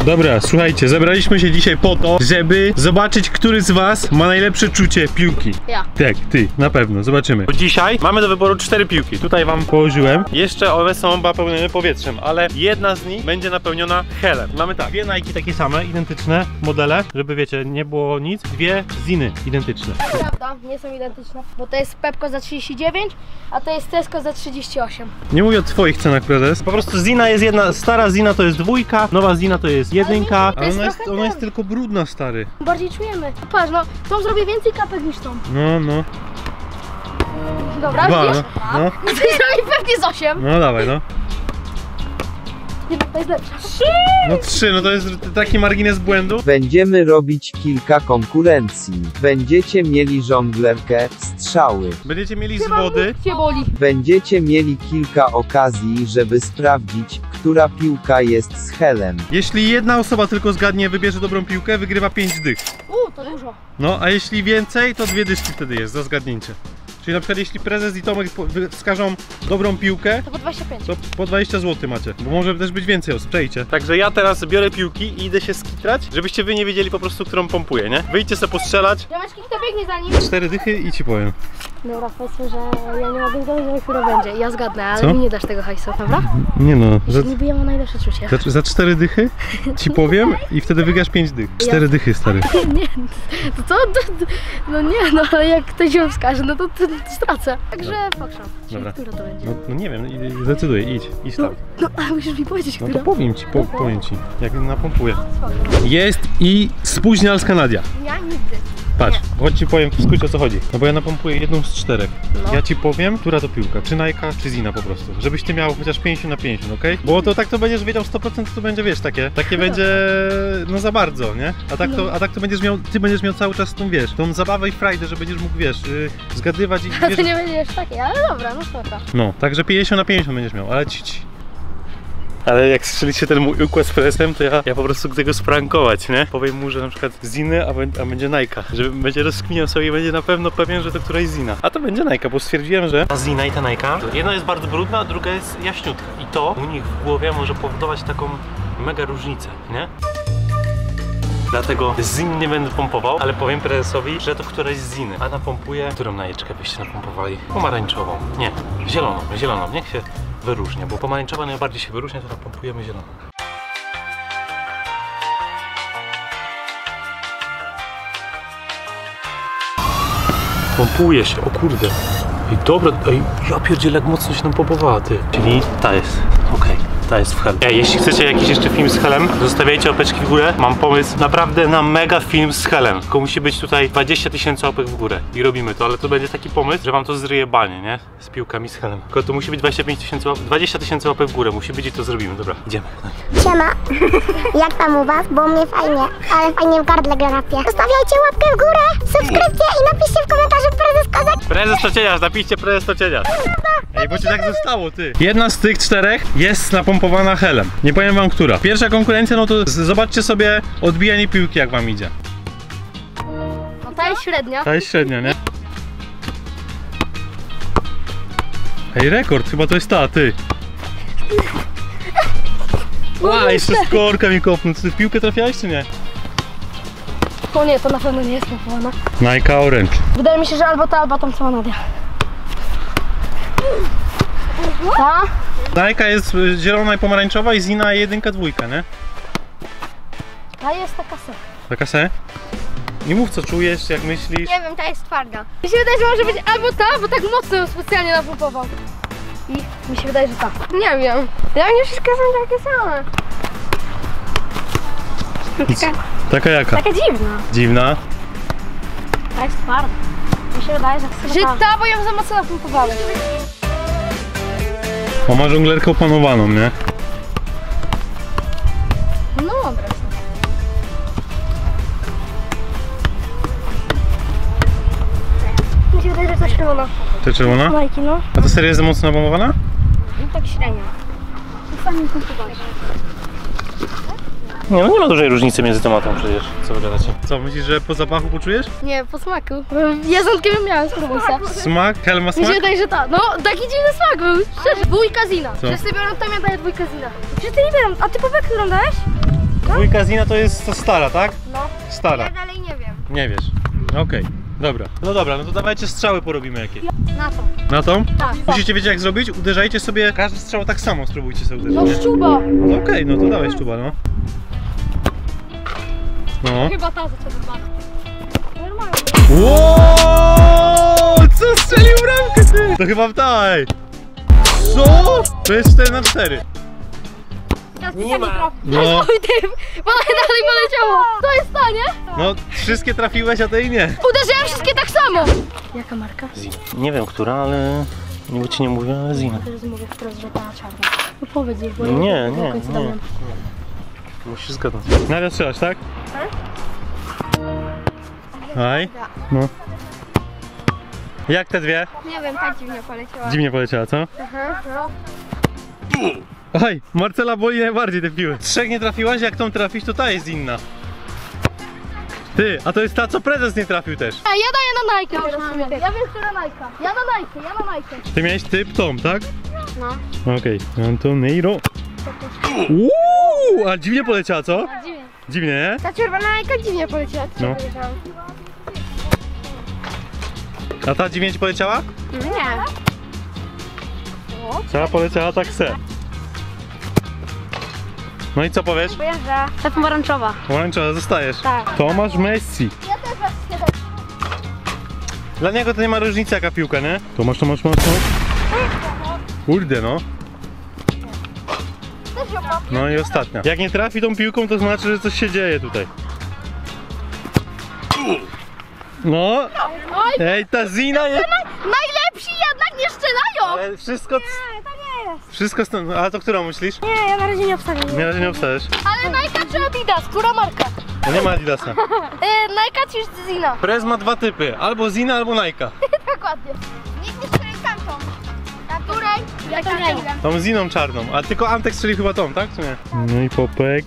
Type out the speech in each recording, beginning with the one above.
Dobra, słuchajcie, zebraliśmy się dzisiaj po to, żeby zobaczyć, który z was ma najlepsze czucie piłki. Ja. Tak, ty, na pewno, zobaczymy. Bo dzisiaj mamy do wyboru 4 piłki. Tutaj wam położyłem. Jeszcze one są napełnione powietrzem, ale jedna z nich będzie napełniona helem. Mamy tak, dwie Nike takie same, identyczne modele, żeby wiecie, nie było nic. Dwie Ziny identyczne. Prawda, nie są identyczne, bo to jest Pepko za 39, a to jest Tesco za 38. Nie mówię o twoich cenach, prezes. Po prostu Zina jest jedna, stara Zina to jest 2, nowa Zina to jest 1, to ale jest ona jest tylko brudna, stary. Bardziej czujemy. Patrz, no, tą zrobię więcej kapek niż tą. No. Dobra, Dwa, widzisz? no. A ty zrobi pewnie z 8. No dawaj, no. Nie, to jest lepsze. No 3, no to jest taki margines błędu. Będziemy robić kilka konkurencji. Będziecie mieli żonglerkę, strzały. Będziecie mieli z wody. Cię boli. Będziecie mieli kilka okazji, żeby sprawdzić, która piłka jest z helem. Jeśli jedna osoba tylko zgadnie, wybierze dobrą piłkę, wygrywa 5 dych. To dużo. No, a jeśli więcej, to 2 dyszki wtedy jest za zgadnięcie. Czyli na przykład jeśli prezes i Tomek wskażą dobrą piłkę, To po 25. to po 20 zł macie, bo może też być więcej osób, przejdźcie. Także ja teraz biorę piłki i idę się skitrać, żebyście wy nie wiedzieli po prostu, którą pompuję, nie? Wyjdźcie sobie postrzelać. Ziomeczki, kto biegnie za nim? 4 dychy i ci powiem. Dobra, powiedzmy, że ja nie mogę zgadnąć, która będzie. Ja zgadnę, ale Co? mi nie dasz tego hajsu, dobra? Nie no, Niby ja mam najlepsze czucie. za 4 dychy ci powiem i wtedy wygrasz 5 dych. 4 dychy, stary. Nie, no nie, no ale jak ktoś ją wskaże, no to stracę. Także pokrzam. Dobra. Która to będzie? No nie wiem, zdecyduję, idź tam. No, ale musisz mi powiedzieć, No która. to powiem ci, jak napompuję. Jest i spóźnialska Nadia. Ja nigdy. Patrz, chodź ci powiem w skrócie o co chodzi. No bo ja napompuję jedną z 4. No. Ja ci powiem, która to piłka, czy Nike, czy Zina po prostu. Żebyś ty miał chociaż 50 na 50, okej? Bo to tak to będziesz wiedział 100%, to będzie, wiesz, takie będzie, no za bardzo, nie? A tak to ty będziesz miał cały czas tą, wiesz, tą zabawę i frajdę, że będziesz mógł, wiesz, zgadywać i A wiesz. to nie będziesz takie, ale dobra, no spoko. No, także 50 na 50 będziesz miał, ale Ale jak strzelicie ten mój układ z presem, to ja po prostu chcę go sprankować, nie? Powiem mu, że na przykład Ziny, a będzie Nike. Że będzie rozkminiał sobie i będzie na pewno pewien, że to któraś Zina. A to będzie Nike, bo stwierdziłem, że ta Zina i ta Nike, jedna jest bardzo brudna, a druga jest jaśniutka. I to u nich w głowie może powodować taką mega różnicę, nie? Dlatego Zin nie będę pompował, ale powiem prezesowi, że to któraś z Ziny. A napompuję, którą najeczkę byście napompowali? Pomarańczową. Nie, zieloną. Niech się wyróżnia, bo pomarańczowa najbardziej się wyróżnia, to napompujemy zieloną. Pompuje się, o kurde. Ej, dobra, ja pierdzielę, jak mocno się nam pompowała, ty. Czyli ta jest, okej. Ta jest w hel. Jeśli chcecie jakiś jeszcze film z helem, zostawiajcie łapeczki w górę. Mam pomysł naprawdę na mega film z helem. Tylko musi być tutaj 20 000 łapek w górę i robimy to, ale to będzie taki pomysł, że wam to zryje banie, nie? Z piłkami z helem. Tylko to musi być 20 000 łapek w górę musi być i to zrobimy. Dobra, idziemy. Siema, jak tam u was? Bo u mnie fajnie, ale fajnie w gardle grapie. Zostawiajcie łapkę w górę, subskrypcję i napiszcie w komentarzu prezes Kozak. Prezes to cieniasz, napiszcie prezes to cieniasz. Ej, bo ci tak zostało, ty. Jedna z tych 4 jest napompowana helem. Nie powiem wam, która. Pierwsza konkurencja, no to zobaczcie sobie odbijanie piłki, jak wam idzie. No ta jest średnia. Ta jest średnia, nie? Ej, rekord, chyba to jest ta, ty. Jeszcze skorka mi kopnął. Ty w piłkę trafiałeś, czy nie? O nie, to na pewno nie jest pompowana. Nike Orange. Wydaje mi się, że albo ta, albo tam cała Nadia. Ta? Nike jest zielona i pomarańczowa i Zina 1, 2, nie? Ta jest taka se. Taka se? Nie mów co czujesz, jak myślisz. Nie wiem, ta jest twarda. Mi się wydaje, że może być albo ta, bo tak mocno ją specjalnie napompował. I mi się wydaje, że ta. Nie wiem. Ja nie wszystkie są takie same. Taka jaka? Taka dziwna. Dziwna. Ta jest twarda. Mi się wydaje, że ta, bo ją za mocno napompowałem. O, ma żonglerkę opanowaną, nie? No dobra. Mi się wydaje, że to czerwona. To czerwona? Majki, no. A to seria jest za mocno napompowana? I tak średnio. Sami pompowałeś. Nie, no nie ma dużej różnicy między tomatą przecież, co wy gadacie. Co, myślisz, że po zapachu poczujesz? Nie, po smaku. Ja z Antkiem miałem, spróbuj se. Smak? Hel ma Mi smak? się wydaje, że ta. No, taki dziwny smak był. Szczerze. Dwójka Zina. Co? Wszyscy biorą tam, ja daję dwójkę Zina. Wszyscy nie biorą. A ty po którą dałeś? Dwójka Zina to jest to stara, tak? No. Stara. Ja dalej nie wiem. Nie wiesz. Okej, dobra. No dobra, no to dawajcie strzały porobimy jakieś. Na to. Na tą? Tak. Musicie wiedzieć jak zrobić, uderzajcie sobie, każdy strzał tak samo spróbujcie sobie uderzyć. No nie? szczuba. No okej, no to dawaj szczuba, no. No. Chyba ta zaczęła. Normalnie. Wow! Co strzelił bramkę ty? To chyba wdaj. Co? To jest 4-4. Nie ma. No, Oj ty, dalej poleciało. To jest ta, nie? no wszystkie trafiłeś, a tej nie. Uderzyłem wszystkie tak samo. Jaka marka? Zina. Nie wiem która, ale niby ci nie mówię, ale Zina. Teraz mówię wprost, że ta czarna. No powiedz jej, bo Nie. dałem. Musisz zgadnąć. Nadia strzelasz, tak? Aj. No. Jak te dwie? Nie wiem, tak dziwnie poleciała. Dziwnie poleciała, co? Aha, no. Aj, Marcela boli najbardziej te piły. Trzech nie trafiłaś, jak tą trafisz, to ta jest inna. Ty, a to jest ta, co prezes nie trafił też. A ja daję na Nike teraz. Ja wiem, która Nike. Ja na Nike. Ty miałeś typ Tom, tak? No. Okej, Antoniro. A dziwnie poleciała, co? Dziwnie. Dziwnie, nie? Ta czerwona Nike dziwnie poleciała. No. A ta dziwnie ci poleciała? Nie. Ta poleciała tak se. No i co powiesz? Pojeżdża. Ta pomarańczowa. Pomarańczowa, zostajesz. Tak. Tomasz Messi. Ja też was Dla niego to nie ma różnicy jaka piłka, nie? Tomasz. Kurde no. No i ostatnia. Jak nie trafi tą piłką, to znaczy, że coś się dzieje tutaj. No. Ej, ta Zina jest... Najlepsi jednak nie strzelają! Ale wszystko... To nie jest. Wszystko stąd... A to którą myślisz? Nie, ja na razie nie obstawiam. Na razie nie obstajesz. Ale Nike czy Adidas? Która marka? No nie ma Adidasa. Nike czy Zina? Prez ma dwa typy. Albo Zina, albo Nike'a. Dokładnie. Nikt nie strzeli tamtą. Na której? Ja to nie wiem. Tą Ziną czarną. A tylko Antek strzeli chyba tą, tak? Czy nie? No i Popek.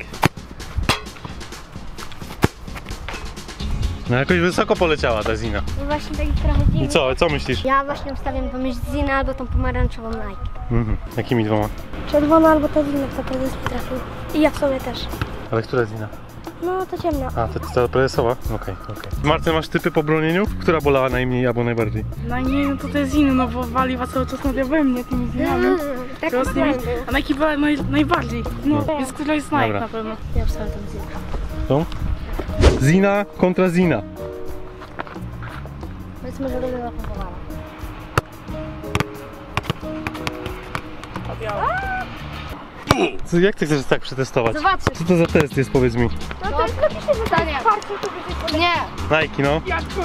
No jakoś wysoko poleciała ta Zina. No właśnie taki trochę I dziwny. co myślisz? Ja właśnie ustawiam pomiędzy Zinę albo tą pomarańczową Nike. Jakimi dwoma? Czerwona albo ta Zina, co prezes trafił. I ja w sobie też. Ale która Zina? No to ciemna. A, to ta prezesowa? Okej. Marcel, masz typy po bronieniu? Która bolała najmniej albo najbardziej? No nie, no to jest inny, no bo waliła cały czas we mnie tymi zmianami. Tak To z nimi, a Nike była najbardziej, no, No. więc która jest Nike Dobra. na pewno. Ja obstawiam tą Zinę. Tą? Zina kontra Zina. Powiedzmy, że będę napompowana. Co, jak ty chcesz tak przetestować? Zobaczysz. Co to za test jest, powiedz mi? No to jest napisze zadanie. Nie. Nike, no.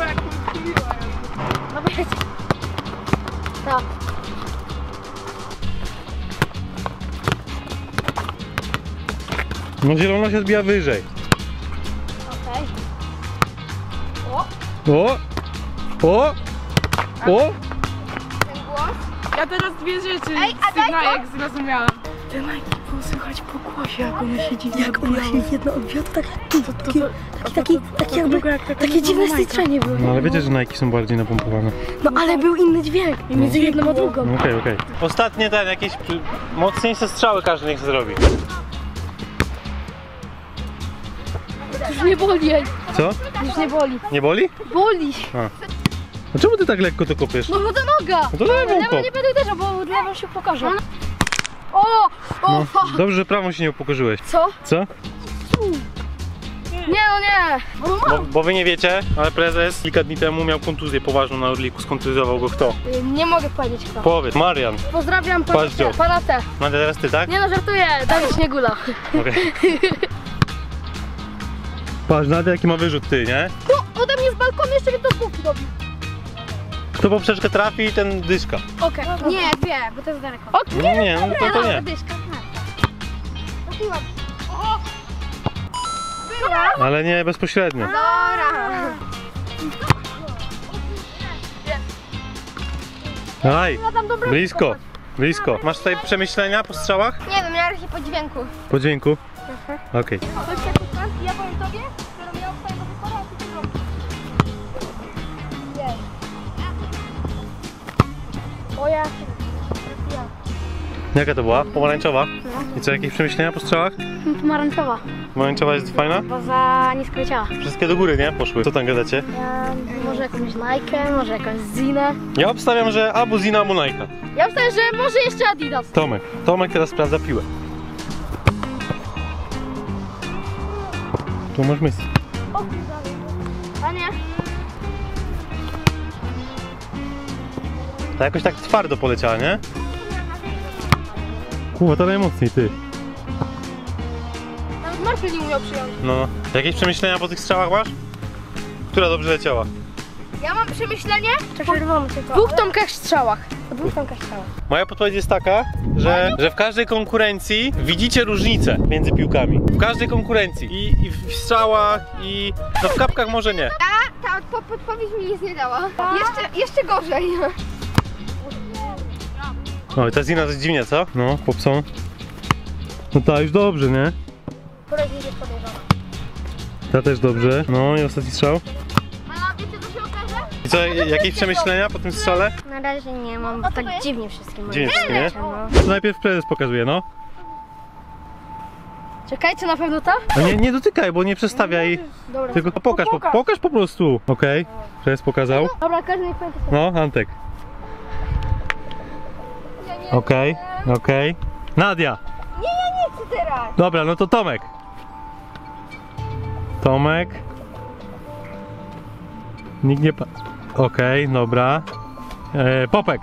No wiecie. To. No zielona się odbija wyżej. Okej. O! O! O! Ten głos. Ja teraz dwie rzeczy Ej, a z tych daj Nike zrozumiałam. Te Nike było słychać po głosie, jak one się dziwnie Jak ona się jedno odbiła, to tak takie takie dziwne styczenie było. No ale wiecie, że Nike są bardziej napompowane. No ale był inny dźwięk między jedną a drugą. No, okej. Ostatnie jakieś mocniejsze strzały każdy niech zrobi. Już nie boli, ej. Co? Już nie boli. Nie boli? Boli. A czemu ty tak lekko to kopiesz? No bo to noga. No to lewą Lewą kop. nie będę uderzał, bo lewą się pokaże. O! No, dobrze, że prawą się nie upokorzyłeś. Co? Co? Nie, no nie. Bo wy nie wiecie, ale prezes kilka dni temu miał kontuzję poważną na Orliku. Skontuzjował go kto? Nie mogę powiedzieć kto. Powiedz, Marian. Pozdrawiam pana Patrz, Joe. T. Pana T. No teraz ty, tak? Nie no, żartuję. Dawid Śniegula. Okej. Patrz, Nadia jaki ma wyrzut ty, nie? No, ode mnie z balkonu jeszcze mnie to z półki dobił. Kto poprzeczkę trafi, ten dyszka. Okej. Nie, dwie, bo to jest daleko. Okej. Nie, no to nie. Dyszka. Trafiłam. Ale nie bezpośrednio. Dobra. Aj, blisko. Masz tutaj przemyślenia po strzałach? Nie wiem, ja raczej po dźwięku. Po dźwięku? Okej. Chodź jak pan, ja powiem tobie, którą ja obstawiam do wyboru, a ty to zrobisz. Nie. O ja. Jaka to była? Pomarańczowa? I co, jakieś przemyślenia po strzałach? Pomarańczowa. Pomarańczowa jest fajna? Bo za nisko leciała. Wszystkie do góry, nie? Poszły. Co tam gadacie? Może jakąś Nike, może jakąś Zinę. Ja obstawiam, że albo Zina, albo Nike. Ja myślę, że może jeszcze Adidas. Tomek teraz sprawdza piłę. Tu masz myśl. Panie. Ta jakoś tak twardo poleciała, nie? Kurwa, to najmocniej, ty. Nawet Marcel nie umiał przyjąć. No. Jakieś przemyślenia po tych strzałach masz? Która dobrze leciała? Ja mam przemyślenie To czerwony tylko. w dwóch tomkach strzałach. Po dwóch tam kaształa. Moja podpowiedź jest taka, że w każdej konkurencji widzicie różnicę między piłkami. W każdej konkurencji. I w strzałach, i... No w kapkach może nie. Ta podpowiedź mi nic nie dała. Jeszcze gorzej. O, i ta Zina to dziwnie, co? No, popsą. No ta już dobrze, nie? Ta też dobrze. No i ostatni strzał. A wiecie co się okaże? I co, jakieś przemyślenia po tym strzale? Na razie nie mam, bo tak dziwnie wszystkim. Dziwnie wszystko, nie? No. To najpierw prezes pokazuje, no. Czekajcie, na pewno ta? A nie dotykaj, bo nie przestawiaj. Dobra. Tylko pokaż po prostu. Okej, prezes pokazał. Dobra, każdy niech pamięta. No, Antek. Okej. Nadia. Nie chcę teraz. Dobra, no to Tomek. Nikt nie Okej, dobra. Popek.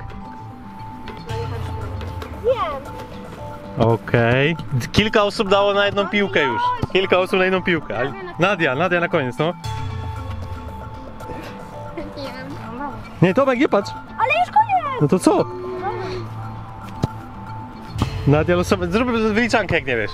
Okej. Kilka osób dało na jedną piłkę już. Kilka osób na jedną piłkę. Ale Nadia na koniec, no. Nie, Tomek, nie patrz. Ale już koniec. No to co? Nadia, losowe. Zrób wyliczankę, jak nie wiesz.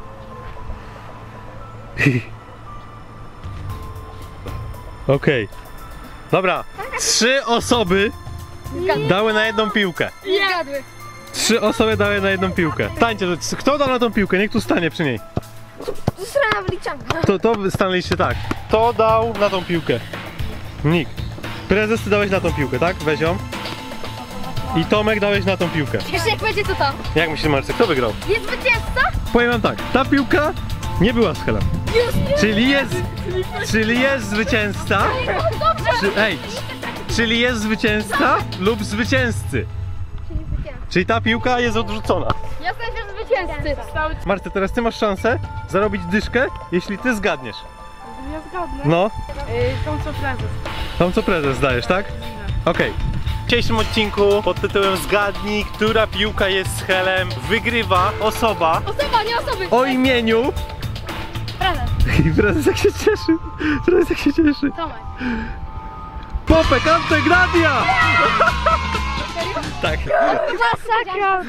Okej. Dobra. 3 osoby dały na jedną piłkę. Nie zgadły. 3 osoby dały na jedną piłkę. Stańcie, kto dał na tą piłkę? Niech tu stanie przy niej. Strona wyliczanka. To stanęliście tak. Kto dał na tą piłkę? Nikt. Prezes, ty dałeś na tą piłkę, tak? Weź ją. I Tomek dałeś na tą piłkę. Jeszcze jak będzie to tam. Jak myślisz, Marcek, kto wygrał? Jest zwycięzca? Powiem wam tak, ta piłka nie była z Helem. Czyli jest zwycięzca. Czyli jest zwycięzca lub zwycięzcy. Czyli ta piłka jest odrzucona. Ja jestem zwycięzcy. Marta, teraz ty masz szansę zarobić dyszkę, jeśli ty zgadniesz. Ja zgadnę. No, Tą co prezes. tam co prezes dajesz, tak? Okej. W dzisiejszym odcinku pod tytułem Zgadnij, która piłka jest z Helem, wygrywa osoba Osoba, nie osoby. o imieniu... Prezes. I prezes jak się cieszy. Tomek. Popek, Antek, Nadia! Tak. Masakra.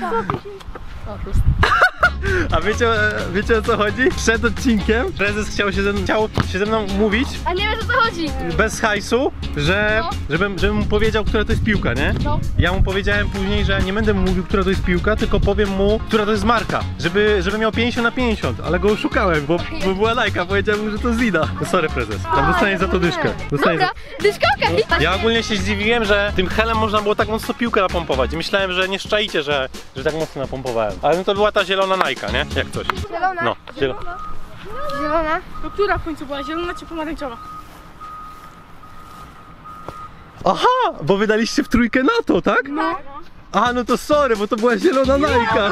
A wiecie o co chodzi? Przed odcinkiem prezes chciał się ze mną mówić A nie wiesz o co chodzi. bez hajsu, że żebym mu powiedział, która to jest piłka, nie? No. Ja mu powiedziałem później, że nie będę mu mówił, która to jest piłka, tylko powiem mu, która to jest marka, żeby miał 50/50, ale go oszukałem, bo była lajka, powiedziałem mu, że to Zina. No sorry prezes, tam dostaniesz za to dyszkę. Dobra, dyszka okej. Ja ogólnie się zdziwiłem, że tym Helem można było tak mocno piłkę napompować i myślałem, że nie szczaicie, że tak mocno napompowałem. Ale no to była ta zielona Nike, nie? Jak coś. Zielona. No, zielona. Zielona. To która w końcu była? Zielona czy pomarańczowa? Aha, bo wydaliście w trójkę na to, tak? No. A, no to sorry, bo to była zielona Nike.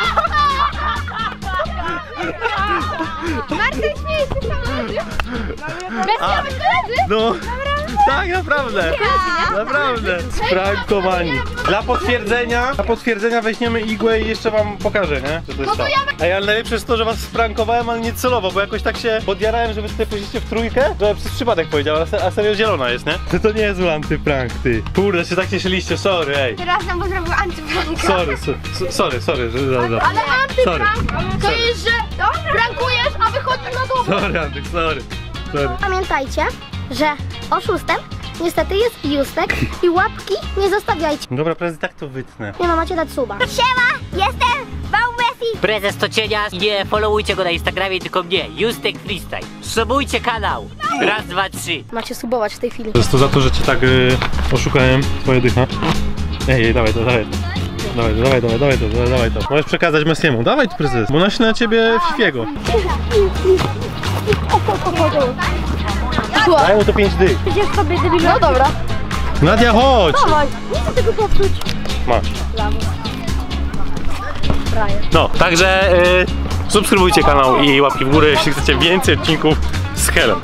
Marcel, śmiej się sam. Bez jawy koledzy. No, tak, naprawdę. Naprawdę. Sprankowani. Dla potwierdzenia weźmiemy igłę i jeszcze wam pokażę, nie? Że to jest tak. Ej, ale najlepsze jest to, że was sprankowałem, ale nie celowo, bo jakoś tak się podjarałem, że wy tutaj powiedzieliście w trójkę, że przez przypadek powiedział, a serio zielona jest, nie? To nie jest zły antyprank, ty. Kurde, się tak cieszyliście, sorry, ej. Teraz nam bo zrobił antypranka. Sorry, że Ale antyprank to jest, że prankujesz, a wychodzisz na dół. Sorry, Antek, sorry. Pamiętajcie, że oszustem niestety jest Justek i łapki nie zostawiajcie. Dobra, prezes, tak to wytnę. Nie ma, macie dać suba. Siema, jestem Bałmesi. Prezes to cienias i nie followujcie go na Instagramie, tylko mnie, Justek Freestyle. Subujcie kanał. Raz, dwa, trzy. Macie subować w tej chwili. To jest to za to, że cię tak oszukałem, twoje dycha. Ej, dawaj. Dawaj to. Możesz przekazać Messiemu. Dawaj tu prezes, bo naśle na ciebie Fifiego. Daj mu to 5 dych. Przecież sobie debilu. No dobra. Nadia, chodź! Dawaj, nie chcę tego popsuć. Masz. No, także subskrybujcie kanał i łapki w górę, jeśli chcecie więcej odcinków z Helem.